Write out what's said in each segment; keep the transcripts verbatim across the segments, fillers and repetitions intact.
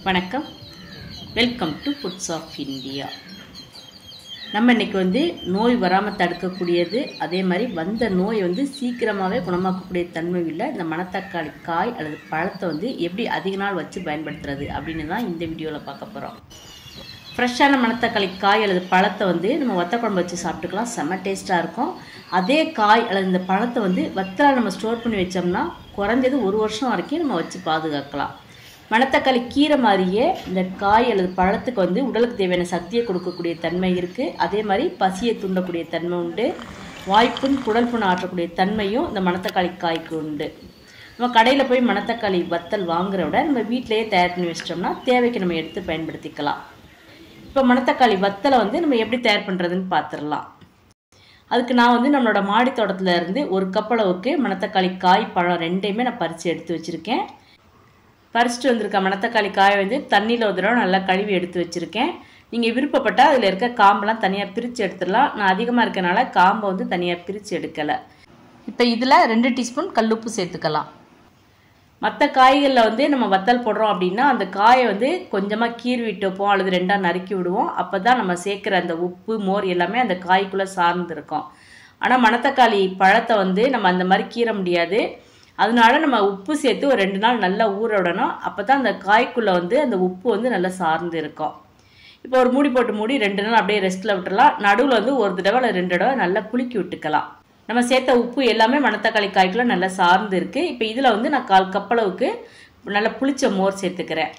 வணக்கம், welcome to foods of India. நம்ம இன்றைக்கி வந்து நோய் வராமல் தடுக்கக்கூடியது, அதே மாதிரி வந்த நோய் வந்து சீக்கிரமாகவே குணமாக்கக்கூடிய தன்மை உள்ள இந்த மணத்தக்காளி காய் அல்லது பழத்தை வந்து எப்படி அதிக நாள் வச்சு பயன்படுத்துறது அப்படின்னு தான் இந்த வீடியோவில் பார்க்க போகிறோம். ஃப்ரெஷ்ஷான மணத்தக்காளி காய் அல்லது பழத்தை வந்து நம்ம வத்த குழம்பு வச்சு சாப்பிட்டுக்கலாம், செம்ம டேஸ்ட்டாக இருக்கும். அதே காய் அல்லது இந்த பழத்தை வந்து வத்தலாக நம்ம ஸ்டோர் பண்ணி வச்சோம்னா குறைஞ்சது ஒரு வருஷம் வரைக்கும் நம்ம வச்சு பாதுகாக்கலாம். மணத்தக்காளி கீரை மாதிரியே இந்த காய் அல்லது பழத்துக்கு வந்து உடலுக்கு தேவையான சக்தியை கொடுக்கக்கூடிய தன்மை இருக்குது. அதே மாதிரி பசியை தூண்டக்கூடிய தன்மை உண்டு. வாய்ப்புண் குடல் புண் ஆற்றக்கூடிய தன்மையும் இந்த மணத்தக்காளி காய்க்கு உண்டு. நம்ம கடையில் போய் மணத்தக்காளி வத்தல் வாங்குற விட நம்ம வீட்டிலேயே தயார் பண்ணி வச்சிட்டோம்னா தேவைக்கு நம்ம எடுத்து பயன்படுத்திக்கலாம். இப்போ மணத்தக்காளி வத்தலை வந்து நம்ம எப்படி தயார் பண்ணுறதுன்னு பார்த்துடலாம். அதுக்கு நான் வந்து நம்மளோட மாடி தோட்டத்தில் இருந்து ஒரு கப் அளவுக்கு மணத்தக்காளி காய் பழம் ரெண்டையுமே நான் பறித்து எடுத்து வச்சுருக்கேன். பறிச்சுட்டு வந்திருக்க மணத்தக்காளி காயை வந்து தண்ணியில் ஒரு தடவை நல்லா கழுவி எடுத்து வச்சுருக்கேன். நீங்கள் விருப்பப்பட்டால் அதில் இருக்க காம்பெல்லாம் தனியாக பிரித்து எடுத்துடலாம். நான் அதிகமாக இருக்கனால காம்பை வந்து தனியாக பிரித்து எடுக்கலை. இப்போ இதில் ரெண்டு டீஸ்பூன் கல்லுப்பு சேர்த்துக்கலாம். மற்ற காய்களில் வந்து நம்ம வத்தல் போடுறோம் அப்படின்னா அந்த காயை வந்து கொஞ்சமாக கீறி விட்டுப்போம் அல்லது ரெண்டாக நறுக்கி விடுவோம். அப்போ தான் நம்ம சேர்க்குற அந்த உப்பு மோர் எல்லாமே அந்த காய்க்குள்ளே சார்ந்து இருக்கும். ஆனால் மணத்தக்காளி பழத்தை வந்து நம்ம அந்த மாதிரி கீற முடியாது. அதனால நம்ம உப்பு சேர்த்து ஒரு ரெண்டு நாள் நல்லா ஊற விடணும். அப்போ தான் அந்த காய்க்குள்ளே வந்து அந்த உப்பு வந்து நல்லா சார்ந்து இருக்கும். இப்போ ஒரு மூடி போட்டு மூடி ரெண்டு நாள் அப்படியே ரெஸ்ட்டில் விட்டுறலாம். நடுவில் வந்து ஒரு தடவை இல்லை ரெண்டு தடவை நல்லா குலுக்கி விட்டுக்கலாம். நம்ம சேர்த்த உப்பு எல்லாமே மணத்தக்காளி காய்க்குள்ளே நல்லா சார்ந்து இருக்குது. இப்போ இதில் வந்து நான் கால் கப்பளவுக்கு நல்லா புளிச்ச மோர் சேர்த்துக்கிறேன்.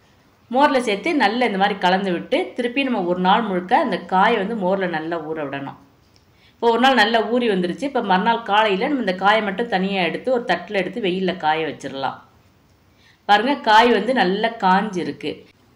மோரில் சேர்த்து நல்லா இந்த மாதிரி கலந்து விட்டு திருப்பி நம்ம ஒரு நாள் முழுக்க அந்த காயை வந்து மோரில் நல்லா ஊற விடணும். இப்போ ஒரு நாள் நல்லா ஊறி வந்துருச்சு. இப்போ மறுநாள் காலையில் நம்ம இந்த காயை மட்டும் தனியாக எடுத்து ஒரு தட்டில் எடுத்து வெயிலில் காய வச்சிடலாம். பாருங்கள், காய் வந்து நல்லா காஞ்சி இருக்கு.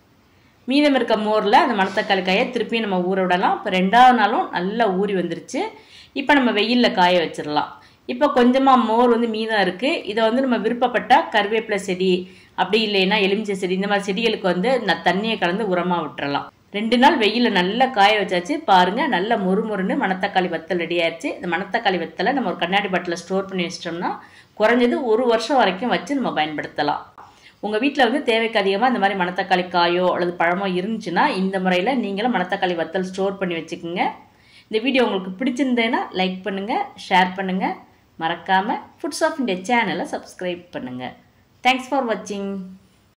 மீதம் இருக்க மோரில் அந்த மணத்தக்காளி காயை திருப்பியும் நம்ம ஊற விடலாம். இப்போ ரெண்டாவது நாளும் நல்லா ஊறி வந்துருச்சு. இப்போ நம்ம வெயிலில் காய வச்சிடலாம். இப்போ கொஞ்சமாக மோர் வந்து மீதம் இருக்குது. இதை வந்து நம்ம விருப்பப்பட்டால் கருவேப்பிலை செடி அப்படி இல்லைன்னா எலுமிச்சை செடி இந்த மாதிரி செடிகளுக்கு வந்து நான் தண்ணியை கலந்து உரமாக விட்டுறலாம். ரெண்டு நாள் வெயிலில் நல்லா காய வச்சாச்சு. பாருங்கள், நல்ல மொறுமொறுன்னு மணத்தக்காளி வத்தல் ரெடி ஆயிடுச்சு. இந்த மணத்தக்காளி வத்தலை நம்ம ஒரு கண்ணாடி பாட்டில் ஸ்டோர் பண்ணி வச்சிட்டோம்னா குறைஞ்சது ஒரு வருஷம் வரைக்கும் வச்சு நம்ம பயன்படுத்தலாம். உங்கள் வீட்டில் வந்து தேவைக்கு அதிகமாக இந்த மாதிரி மணத்தக்காளி காயோ அல்லது பழமோ இருந்துச்சுன்னா இந்த முறையில் நீங்களும் மணத்தக்காளி வத்தல் ஸ்டோர் பண்ணி வச்சுக்கோங்க. இந்த வீடியோ உங்களுக்கு பிடிச்சிருந்தேன்னா லைக் பண்ணுங்கள், ஷேர் பண்ணுங்கள். மறக்காமல் ஃபுட்ஸ் ஆஃப் இந்தியா சேனலை சப்ஸ்கிரைப் பண்ணுங்கள். தேங்க்ஸ் ஃபார் வாட்சிங்.